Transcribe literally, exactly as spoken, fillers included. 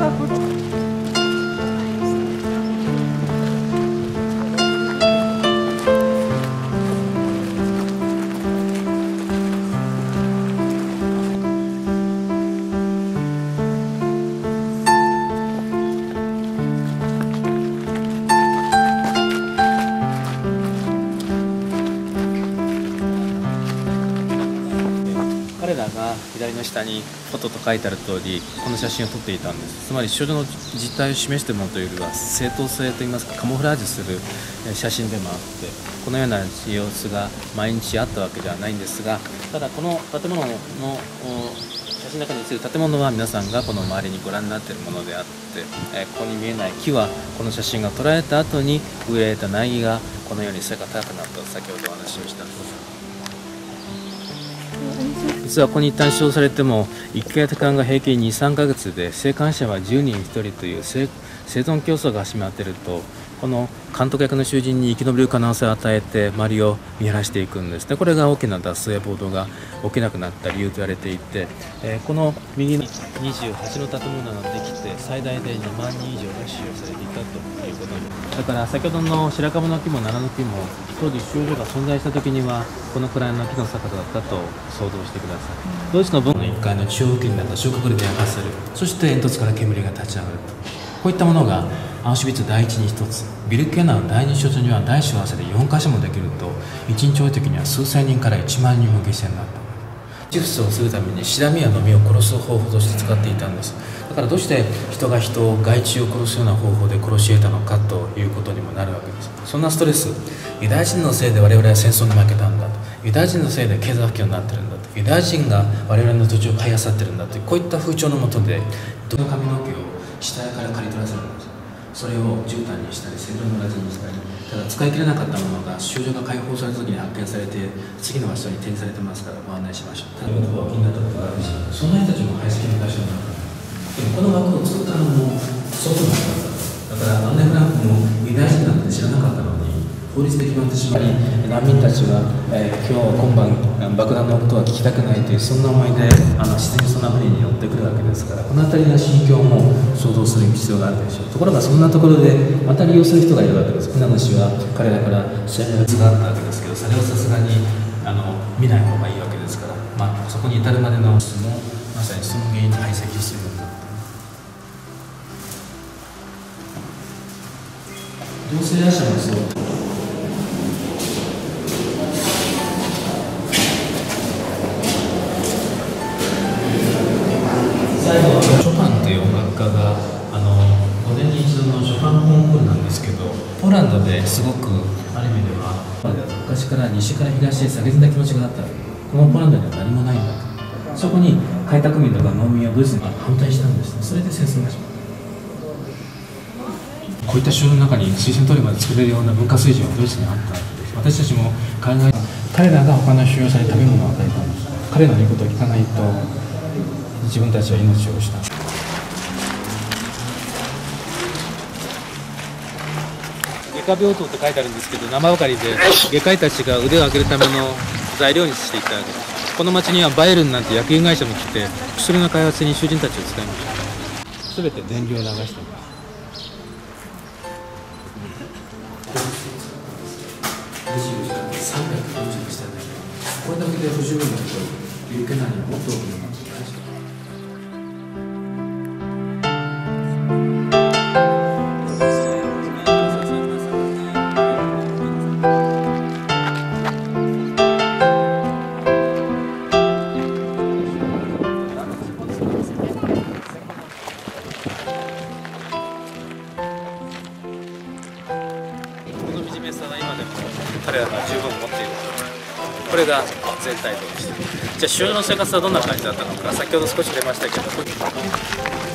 彼らが左の下にフォトと書いてある通りこの写真を撮っていたんです。つまり少女の実態を示しているものというよりは正当性といいますかカモフラージュする写真でもあって、このような様子が毎日あったわけではないんですが、ただこの建物の写真の中に写る建物は皆さんがこの周りにご覧になっているものであって、ここに見えない木はこの写真が撮られた後に植えられた苗木がこのように背が高くなったと先ほどお話をしたんです。実はここに一旦指導されてもいっかげつかんが平均に、さんかげつで生還者はじゅうにんひとりという生存競争が始まっていると、この監督役の囚人に生き延びる可能性を与えて周りを見晴らしていくんですね。これが大きな脱走や暴動が起きなくなった理由と言われていて、えー、この右ににじゅうはちの建物ができて最大でにまんにん以上が収容されていたということです。だから先ほどの白樺の木もナラの木も当時収容所が存在した時にはこのくらいの木の坂だったと想像してください。ドイツの文のいっかいの中央付近だと消火器で焼かせる、そして煙突から煙が立ち上がる、こういったものがアウシュビッツ第一にひとつ、ビルケナウ第二所長には大小合わせてよんかしょもできると、いちにち多い時には数千人からいちまんにんも犠牲になった。チフスをするためにシラミやノミを殺す方法として使っていたんです。だからどうして人が人を害虫を殺すような方法で殺し得たのかということにもなるわけです。そんなストレス、ユダヤ人のせいで我々は戦争に負けたんだと、ユダヤ人のせいで経済不況になってるんだと、ユダヤ人が我々の土地を買い漁ってるんだという、こういった風潮のもとで人の髪の毛を死体から刈り取らせるんです。それを絨毯にしたりセルロムラジンにしたり、ただ使い切れなかったものが収容所が解放された時に発見されて次の場所に展示されてますからご案内しましょう。例えば気になったことがあるし、そんな人たちも排斥の対象になった。でもこの枠を作ったのも祖父の方だった。だからアンネ・フランクもユダヤ人なんて知らなかったのに法律で決まってしまい、難民たちは、えー、今日今晩爆弾の音は聞きたくないというそんな思いであの自然にそんな船に乗ってくるわけですから、この辺りの心境も想像する必要があるでしょう。ところがそんなところでまた利用する人がいるわけです。船主は彼らから戦略があったわけですけど、それをさすがにあの見ない方がいいわけですから、まあ、そこに至るまでの質もまさにその原因に排斥するようになった。同性愛者もそう。最後はショパンという音楽家があのごねんに一度のショパンコンクールなんですけど、ポーランドですごくある意味では昔から西から東へ下げずな気持ちがあった。このポーランドには何もないんだと。そこに開拓民とか農民はドイツに反対したんですね。それで戦争が始まった。こういった州の中に推薦取りまで作れるような文化水準はドイツにあったわけです。私たちも考え、彼らが他の収容者に食べ物を与えたんです。彼の言うことを聞かないと自分たちは命を失う。外科病棟って書いてあるんですけど、生ばかりで外科医たちが腕を上げるための材料にしていたわけです。この町にはバイエルンなんて薬品会社も来て薬の開発に囚人たちを使いました。すべて電流を流しています。さんびゃくよんじゅうしたね。これだけで不十分だというけないにもっと多くなってきました。この惨めさは今でも彼らが十分持っている。これが全体像でした。じゃあ収容の生活はどんな感じだったのか、先ほど少し出ましたけど。